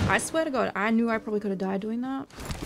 I swear to God, I knew I probably could have died doing that.